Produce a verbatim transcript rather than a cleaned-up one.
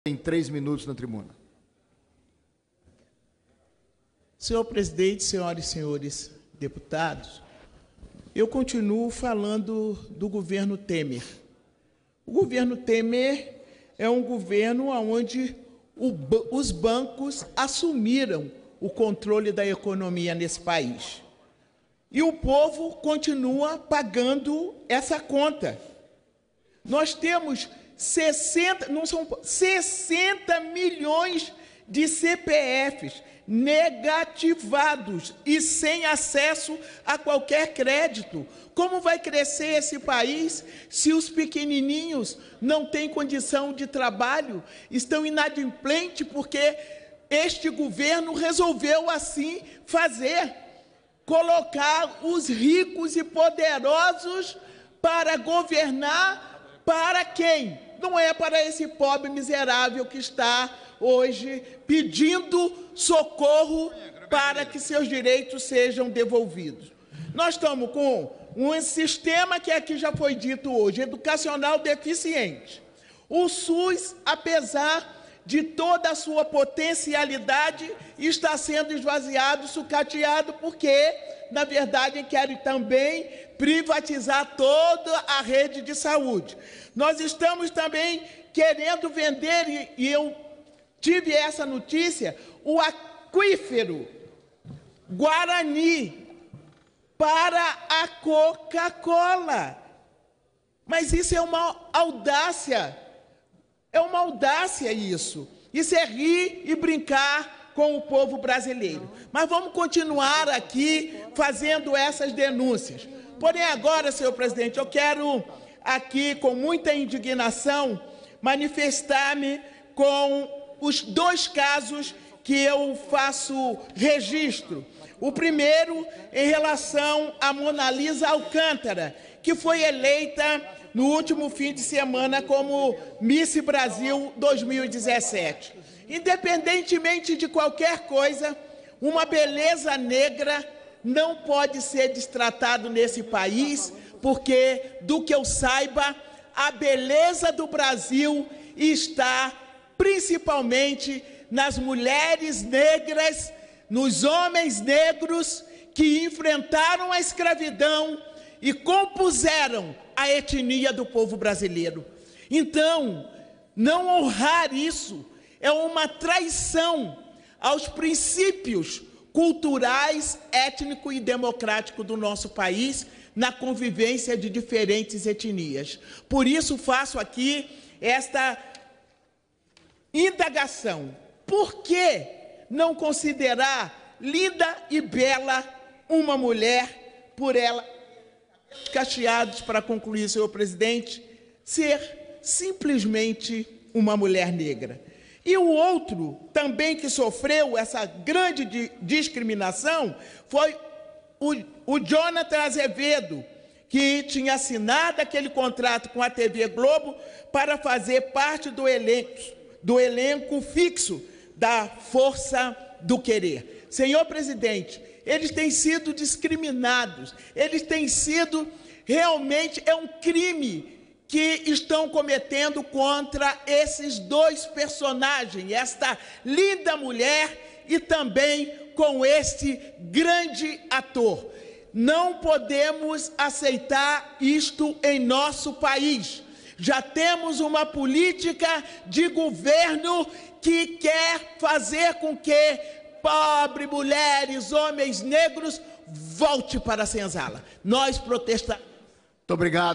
Tem três minutos na tribuna. Senhor presidente, senhoras e senhores deputados, eu continuo falando do governo Temer. O governo Temer é um governo onde o, os bancos assumiram o controle da economia nesse país. E o povo continua pagando essa conta. Nós temos sessenta, não são, sessenta milhões de C P Fs negativados e sem acesso a qualquer crédito. Como vai crescer esse país se os pequenininhos não têm condição de trabalho, estão inadimplentes porque este governo resolveu assim fazer, colocar os ricos e poderosos para governar para quem? Não é para esse pobre miserável que está hoje pedindo socorro para que seus direitos sejam devolvidos. Nós estamos com um sistema que aqui já foi dito hoje, educacional deficiente. O SUS, apesar de toda a sua potencialidade, está sendo esvaziado, sucateado, porque, na verdade, querem também privatizar toda a rede de saúde. Nós estamos também querendo vender, e eu tive essa notícia, o aquífero Guarani para a Coca-Cola. Mas isso é uma audácia. É uma audácia isso. Isso é rir e brincar com o povo brasileiro. Mas vamos continuar aqui fazendo essas denúncias. Porém, agora, senhor presidente, eu quero aqui, com muita indignação, manifestar-me com os dois casos que eu faço registro. O primeiro, em relação a Mona Lisa Alcântara, que foi eleita no último fim de semana como Miss Brasil dois mil e dezessete. Independentemente de qualquer coisa, uma beleza negra não pode ser destratado nesse país, porque, do que eu saiba, a beleza do Brasil está principalmente nas mulheres negras, nos homens negros que enfrentaram a escravidão e compuseram a etnia do povo brasileiro. Então, não honrar isso é uma traição aos princípios culturais, étnico e democrático do nosso país, na convivência de diferentes etnias. Por isso faço aqui esta indagação. Por que não considerar linda e bela uma mulher, por ela, cacheados, para concluir, senhor presidente, ser simplesmente uma mulher negra? E o outro, também que sofreu essa grande di discriminação, foi o, o Jonathan Azevedo, que tinha assinado aquele contrato com a T V Globo para fazer parte do elenco, do elenco fixo da Força do Querer. Senhor presidente, eles têm sido discriminados, eles têm sido, realmente, é um crime que estão cometendo contra esses dois personagens, esta linda mulher e também com este grande ator. Não podemos aceitar isto em nosso país. Já temos uma política de governo que quer fazer com que pobres, mulheres, homens negros volte para a senzala. Nós protestamos. Muito obrigado.